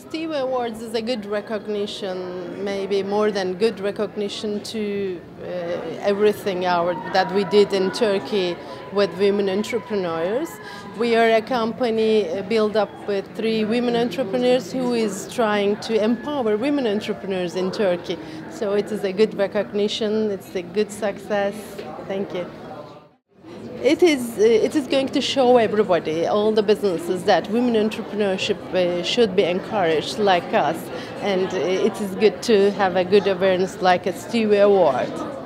Stevie Awards is a good recognition, maybe more than good recognition to everything that we did in Turkey with women entrepreneurs. We are a company built up with 3 women entrepreneurs who is trying to empower women entrepreneurs in Turkey. So it is a good recognition, it's a good success. Thank you. It is going to show everybody, all the businesses, that women entrepreneurship should be encouraged like us, and it is good to have a good awareness like a Stevie Award.